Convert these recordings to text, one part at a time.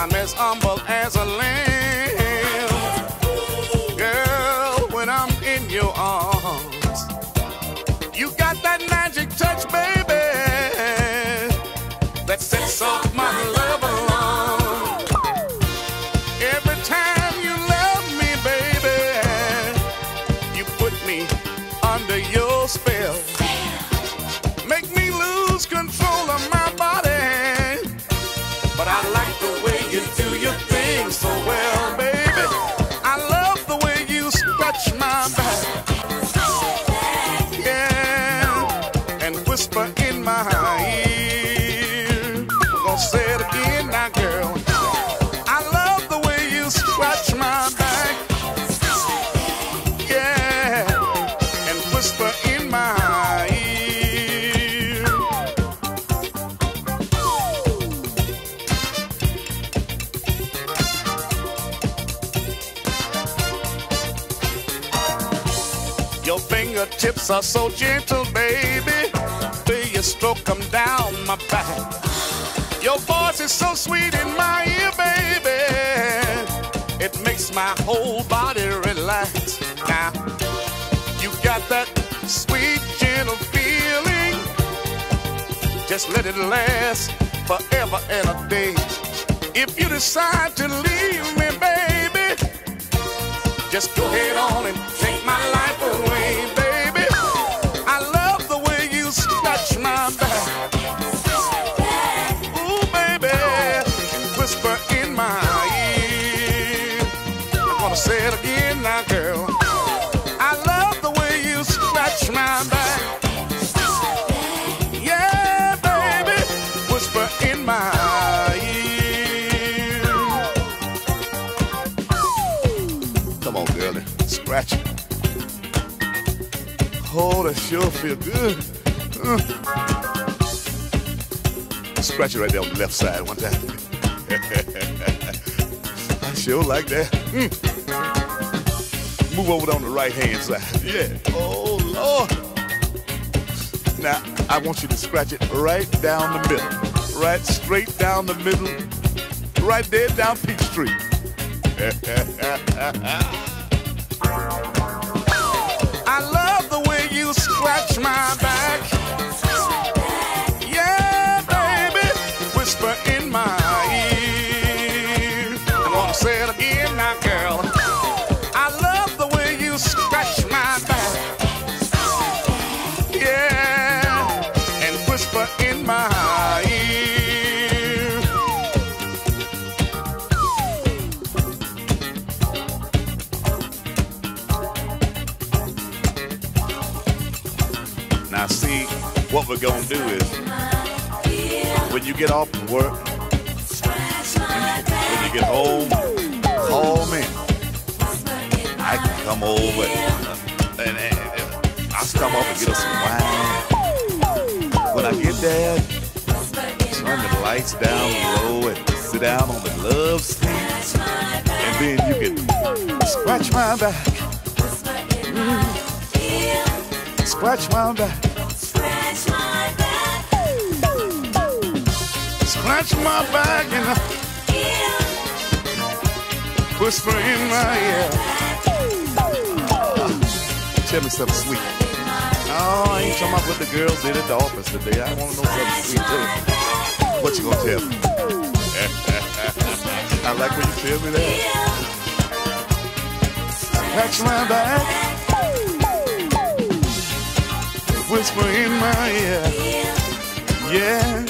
I'm as humble as a lamb. Girl, when I'm in your arms, you got that magic touch, baby, that sets off my love alarm. Every time you love me, baby, you put me under your spell. Make me lose control of my body, but I like the way you do your thing so well, baby. I love the way you scratch my back, yeah, and whisper in my ear. I'm gonna say it again now, girl. I love the way you scratch my back, yeah, and whisper in my ear. Your fingertips are so gentle, baby, till you stroke them down my back. Your voice is so sweet in my ear, baby, it makes my whole body relax. Now, you got that sweet, gentle feeling, just let it last forever and a day. If you decide to leave me, baby, just go ahead on and take my life away, baby. I love the way you scratch my back, ooh, baby, and whisper in my ear. I'm gonna say it again now, girl. I love the way you scratch my back, yeah, baby, whisper in my ear. Come on, girlie, scratch it. Oh, that sure feel good. Scratch it right there on the left side one time. I sure like that. Move over on the right hand side. Yeah. Oh, Lord. Now, I want you to scratch it right down the middle. Right straight down the middle. Right there down Peachtree. I love the way you scratch my back, yeah, baby, whisper in my ear. I'm gonna say it again now, girl. I love the way you scratch my back, yeah, and whisper in my ear. Now see, what we're gonna do is, when you get off from work, when you get home, call me. I can come over and I'll stop off and get us some wine. When I get there, turn the lights down low and sit down on the love seat, and then you can scratch my back. Scratch my back. Scratch my back and whisper in my ear. Tell me something sweet. Oh, I ain't talking about what the girls did at the office today. I want to know something sweet too. What you gonna tell me? I like when you tell me that. Scratch my back. Whisper in my ear, yeah.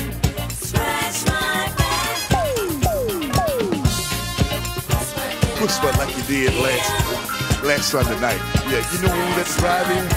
Whisper like you did last Sunday night. Yeah, you know when we let the drive in?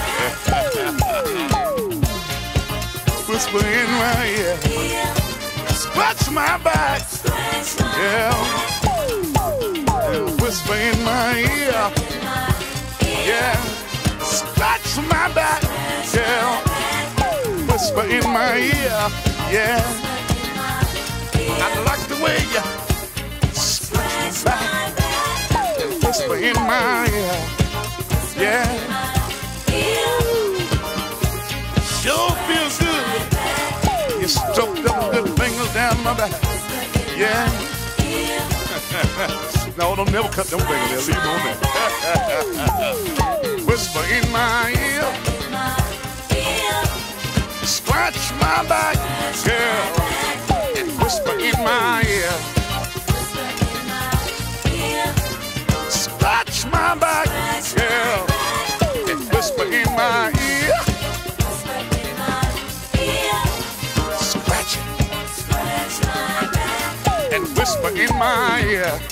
Whisper in my ear, scratch my back, yeah. And whisper in my ear, yeah. Scratch my back, yeah. Whisper in my ear, yeah. I like the way you scratch my back and whisper in my ear, yeah. Sure feels good. You stroke them good fingers down my back, yeah. No, don't never cut them fingers. Leave them on there. Whisper in my ear. Scratch my back, girl. And whisper in my ear. Scratch my back, girl. And whisper in my ear. Scratch it. And whisper in my ear.